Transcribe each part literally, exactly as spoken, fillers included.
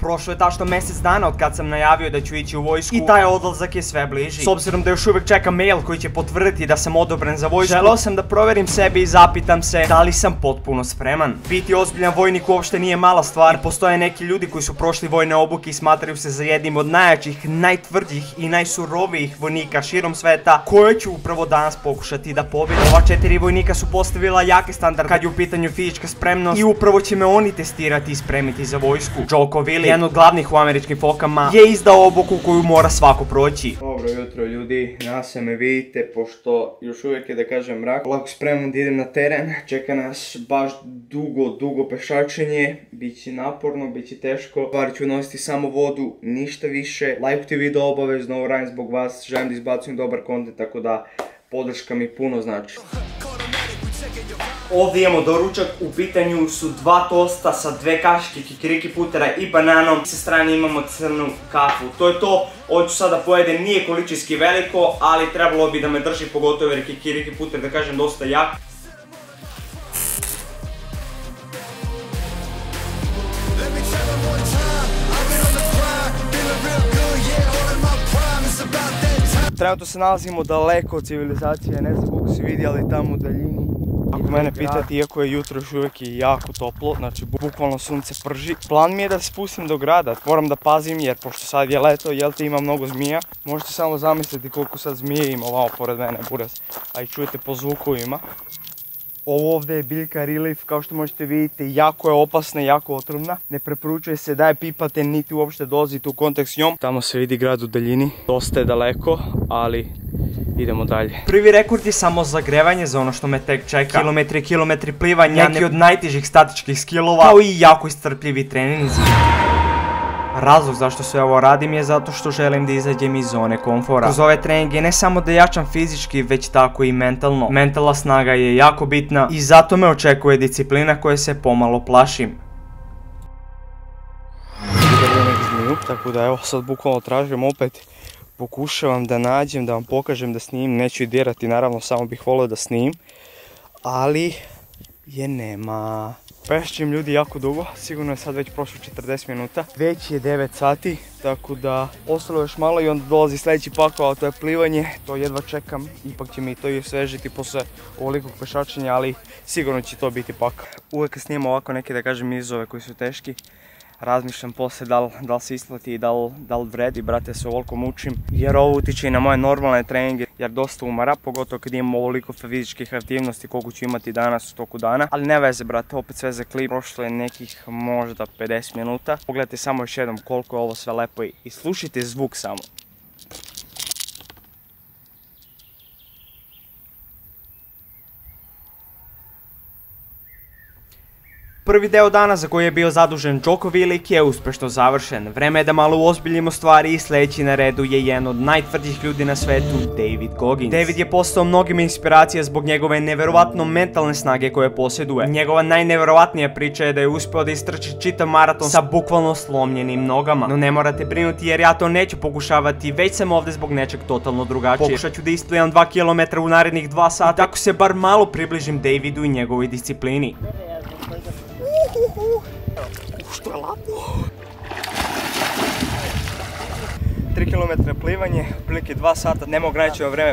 prošlo je tačno mjesec dana od kad sam najavio da ću ići u vojsku i taj odlazak je sve bliži. S obzirom da još uvijek čekam mail koji će potvrditi da sam odobren za vojsku, želeo sam da provjerim sebe i zapitam se da li sam potpuno spreman. Biti ozbiljan vojnik uopšte nije mala stvar i postoje neki ljudi koji su prošli vojne obuke i smatraju se za jednim od najjačih, najtvrđih i najsurovijih vojnika širom sveta, koje ću upravo danas pokušati da pobijedim. Ova četiri vojnika su postavila jake standarde kad je u pitanju fizička spremnost i upravo će me oni testirati i spremiti za vojsku. Jocko Willink, jedan od glavnih u američkim fokama, je izdao obuku koju mora svako proći. Dobro jutro ljudi, nas me vidite, pošto još uvijek je da kažem mrak. Lako spreman da idem na teren, čeka nas baš dugo, dugo pešačenje, bit će naporno, bit će teško. Stvari ću nositi samo vodu, ništa više. Lajkujte video obavezno, ovo radim zbog vas, želim da izbacujem dobar kontent, tako da podrška mi puno znači. Ovdje imamo doručak, u pitanju su dva tosta sa dve kašike kikiriki putera i bananom. Sa strane imamo crnu kafu. To je to, ovo ću sada pojedem, nije količinski veliko, ali trebalo bi da me drži, pogotovo jer je kikiriki puter, da kažem, dosta jak. Trenutno se nalazimo daleko od civilizacije, ne znam koliko si vidi, ali tamo u daljini. Ako mene pitate, iako je jutro još uvijek je jako toplo, znači bukvalno sunce prži. Plan mi je da se spustim do grada, moram da pazim jer pošto sad je leto, jel te, ima mnogo zmija. Možete samo zamisliti koliko sad zmije ima ovamo pored mene, buraz. A i čujete po zvukovima. Ovo ovdje je biljka Relief, kao što možete vidjeti, jako je opasna i jako otrovna. Ne preporučuje se da je pipate niti uopšte dolazite u kontakt s njom. Tamo se vidi grad u daljini, dosta je daleko, ali idemo dalje. Prvi rekord je samo zagrevanje za ono što me tek čeka. Kilometri i kilometri plivanja, neki od najtežih statičkih skillova, kao i jako istrpljivi treninzi. Razlog zašto sve ovo radim je zato što želim da izađem iz zone komfora. Kroz ove treninge ne samo da jačam fizički, već tako i mentalno. Mentalna snaga je jako bitna i zato me očekuje disciplina koje se pomalo plašim. Tako da evo sad bukvalno tražim opet, pokušavam da nađem, da vam pokažem da snimim, neću i dirati, naravno samo bih volio da snimim, ali je nema. Peščim ljudi jako dugo, sigurno je sad već prošlo četrdeset minuta, već je devet sati, tako da ostalo još malo i onda dolazi sljedeći pakao, a to je plivanje, to jedva čekam, ipak će mi to i osvežiti posle ovolikog pešačenja, ali sigurno će to biti pakao. Uvijek kad snimam ovako neke, da kažem, izazove koji su teški, razmišljam poslije da li, da li se isplati i da li, da li vredi, brate, se ovoliko mučim, jer ovo utiče i na moje normalne treninge, jer dosta umara, pogotovo kad imam ovoliko fizičkih aktivnosti koliko ću imati danas u toku dana. Ali ne veze, brate, opet sve za klip, prošlo je nekih možda pedeset minuta. Pogledajte samo još jednom koliko je ovo sve lepo i slušajte zvuk samo. Prvi deo dana za koji je bio zadužen Jocko Willink je uspješno završen. Vreme je da malo uozbiljimo stvari i sljedeći na redu je jedan od najtvrdijih ljudi na svetu, David Goggins. David je postao mnogima inspiracija zbog njegove neverovatno mentalne snage koje posjeduje. Njegova najneverovatnija priča je da je uspio da istrči čitav maraton sa bukvalno slomljenim nogama. No ne morate brinuti jer ja to neću pokušavati, već sam ovdje zbog nečeg totalno drugačije. Pokušat ću da isplivam dva kilometra u narednih dva sata, tako se bar malo približim Davidu i njegovoj disciplini. Što je lapo? tri kilometra plivanje, otprilike dva sata, nema ograničeno vreme.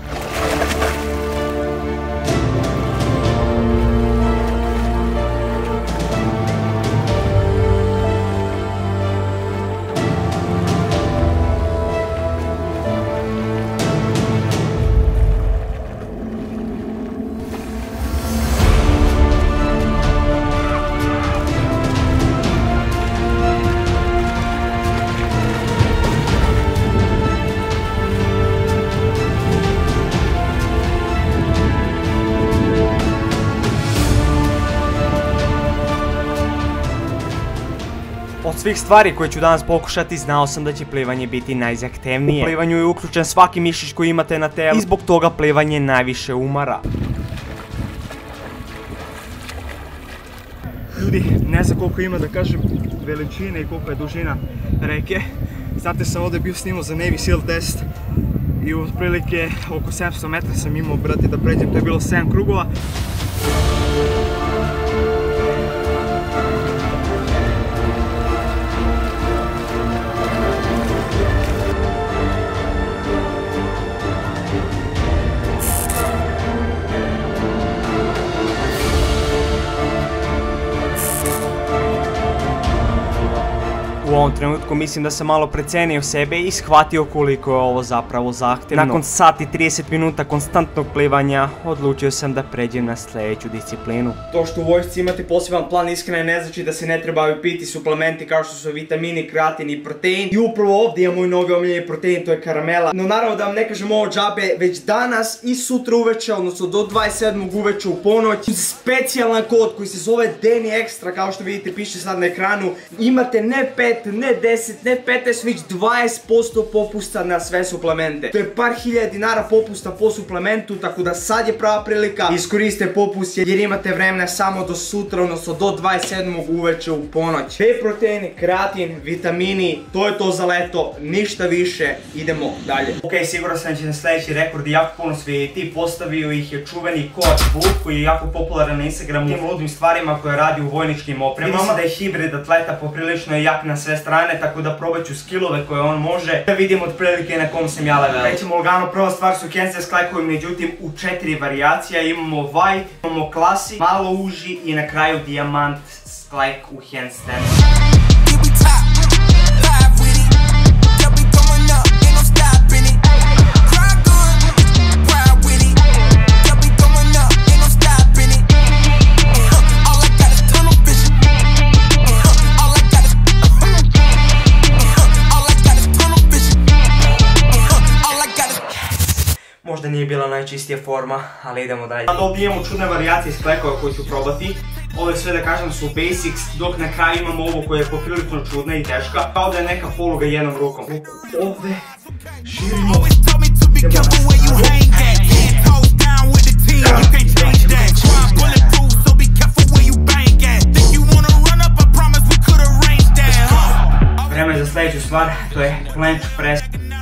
Od svih stvari koje ću danas pokušati, znao sam da će plivanje biti najzahtevnije. U plivanju je uključen svaki mišić koji imate na telu i zbog toga plivanje najviše umara. Ljudi, ne znam koliko ima, da kažem, veličine i koliko je dužina reke. Znate, sam ovdje bio snimao za Navy Seal test i otprilike oko sedamsto metra sam imao, brate, da pređem, to je bilo sedam krugova. U ovom trenutku mislim da sam malo precenio sebe i shvatio koliko je ovo zapravo zahtevno. Nakon sat i trideset minuta konstantnog plivanja, odlučio sam da pređem na sljedeću disciplinu. To što u vojsci imate poseban plan ishrane ne znači da se ne trebaju piti suplementi kao što su vitamini, kreatin i protein. I upravo ovdje imamo i novi omiljeni protein, to je karamela. No naravno da vam ne kažem ovo džabe, već danas i sutra uveče, odnosno do dvadeset sedmog uveče u ponoć, uz specijalan kod koji se zove Deni Extra, kao što vidite piše sad na ekranu, imate ne pet, ne deset, ne petnaest, već dvadeset posto popusta na sve suplemente. To je par hiljada dinara popusta po suplementu, tako da sad je prava prilika. Iskoriste popust jer imate vremena samo do sutra, odnosno do dvadeset sedmog uveče u ponoć. Whey protein, kreatin, vitamini, to je to za leto, ništa više, idemo dalje. Ok, siguran sam da će na sljedeći rekord jako puno svidjeti, postavio ih je čuveni Coach Book koji je jako popularan na Instagramu tim ludim stvarima koje radi u vojničkim opremama. Vidi se da je hibrid atleta, poprilično je jak na sve strane, tako da probat ću skillove koje on može, da vidim otprilike na kom sam ja level. Krećemo lagano, prva stvar su handstand sklajkovi, međutim u četiri varijacija, imamo white, imamo classic, malo uži i na kraju dijamant sklajk u handstand. Možda nije bila najčistija forma, ali idemo dalje. Sad ovdje imamo čudne varijacije sklekova koje ću probati. Ove sve da kažem su basics, dok na kraju imamo ovo koje je poprilično čudna i teška. Kao da je neka poluga jednom rukom. Ovdje širimo. Vreme za sljedeću stvar, to je plank press.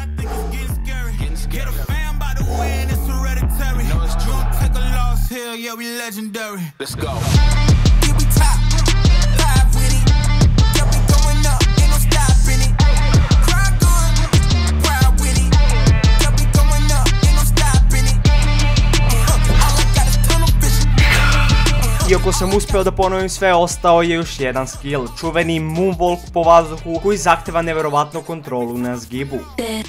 Yeah, we legendary. Let's go. Yeah, we top, live with it. Yeah, we going up, ain't no stopping it. Cry good, proud with it. Yeah, we going up, ain't no stopping it. All I got is tunnel vision. Iako sam uspio da ponovim sve, ostao je još jedan skill, čuveni moonwalk po vazduhu koji zahteva neverovatnu kontrolu na zgibu.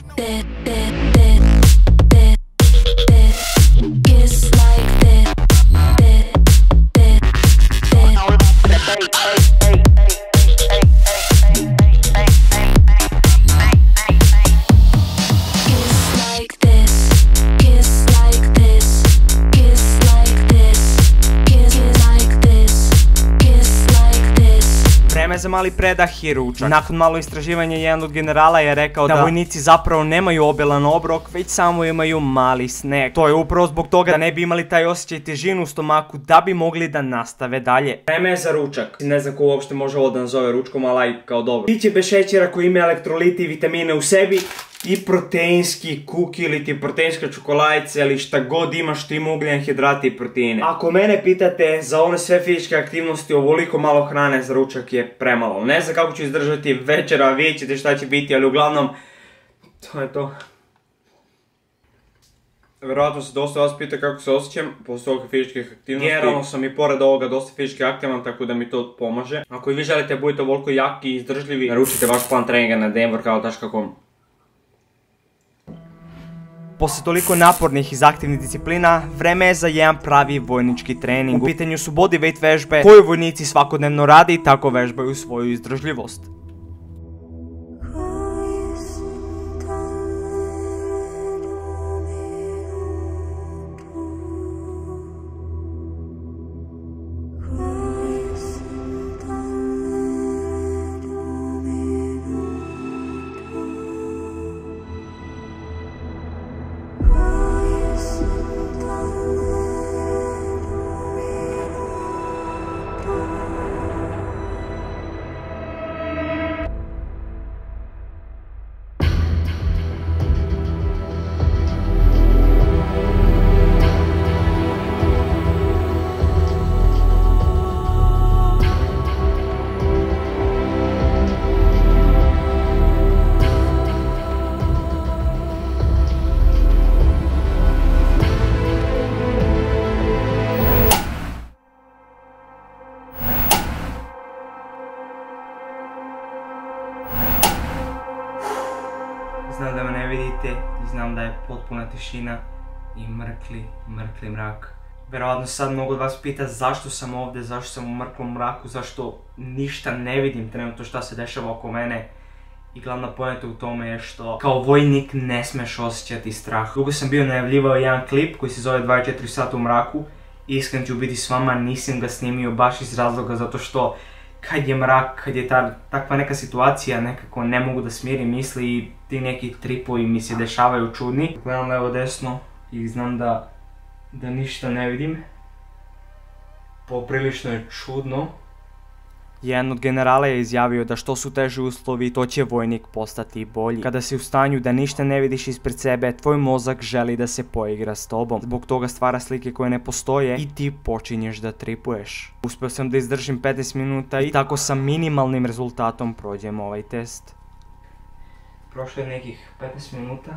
Za mali predah i ručak. Nakon malo istraživanja jedan od generala je rekao da vojnici zapravo nemaju obilan obrok, već samo imaju mali snack. To je upravo zbog toga da ne bi imali taj osjećaj težinu u stomaku da bi mogli da nastave dalje. Vreme je za ručak. Ne znam ko uopšte može ovo da nazove ručkom, ali kao dobro. Piće bez šećera koji ima elektrolite i vitamine u sebi i proteinski kuki ili ti proteinska čokoladica ili šta god ima što ima ugljen, hidrate i proteine. Ako mene pitate, za one sve fizičke aktivnosti ovoliko malo hrane za ručak je premalo. Ne znam kako ću izdržati večera, vidjet ćete šta će biti, ali uglavnom to je to. Vjerojatno se dosta vas pita kako se osjećam posle ovog fizičkih aktivnosti. Generalno sam i pored ovoga dosta fizički aktivan, tako da mi to pomaže. Ako i vi želite budete ovoliko jaki i izdržljivi, naručite vaš plan treninga na d m workout tačka com. Posle toliko napornih i zahtjevnih disciplina, vreme je za jedan pravi vojnički trening. U pitanju su bodyweight vežbe koje vojnici svakodnevno rade i tako vežbaju svoju izdržljivost. Znam da me ne vidite i znam da je potpuna tišina i mrkli, mrkli mrak. Verovatno sad mnogo od vas pita zašto sam ovdje, zašto sam u mrklom mraku, zašto ništa ne vidim trenutno šta se dešava oko mene. I glavna poenta u tome je što kao vojnik ne smeš osjećati strah. Dugo sam bio najavljivao jedan klip koji se zove dvadeset četiri sata u mraku. Iskren ću biti s vama, nisam ga snimio baš iz razloga zato što kad je mrak, kad je ta, takva neka situacija, nekako ne mogu da smirim misli i ti neki tripovi mi se dešavaju čudni. Gledam levo desno i znam da, da ništa ne vidim. Poprilično je čudno. Jedan od generala je izjavio da što su teži uslovi, to će vojnik postati bolji. Kada si u stanju da ništa ne vidiš ispred sebe, tvoj mozak želi da se poigra s tobom. Zbog toga stvara slike koje ne postoje i ti počinješ da tripuješ. Uspio sam da izdržim petnaest minuta i tako sa minimalnim rezultatom prođem ovaj test. Prošlo je nekih petnaest minuta.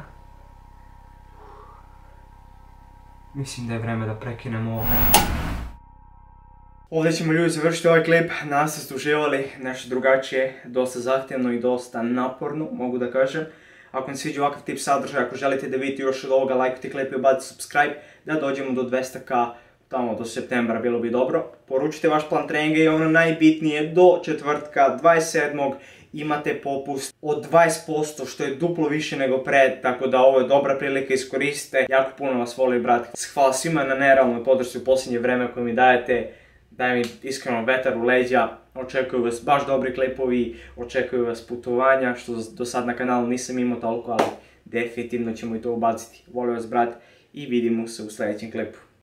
Mislim da je vreme da prekinemo ovo. Ovdje ćemo ljudi završiti ovaj klip, nadam se da ste uživali, nešto drugačije, dosta zahtjevno i dosta naporno, mogu da kažem. Ako vam sviđa ovakav tip sadržaja, ako želite da vidite još od ovoga, lajkujte klip i ubacite subscribe, da dođemo do dvesta ka tamo do septembra, bilo bi dobro. Poručite vaš plan treninga i ono najbitnije, do četvrtka dvadeset sedmog imate popust od dvadeset posto što je duplo više nego pred, tako da ovo je dobra prilika, iskoristite. Jako puno vas volim, brat. Hvala svima na nerealnoj podršci u posljednje vreme koje mi dajete. Daje mi iskreno vetar u leđa, očekuju vas baš dobri klipovi, očekuju vas putovanja, što do sad na kanalu nisam imao toliko, ali definitivno ćemo i to ubaciti. Volim vas, brat, i vidimo se u sljedećem klipu.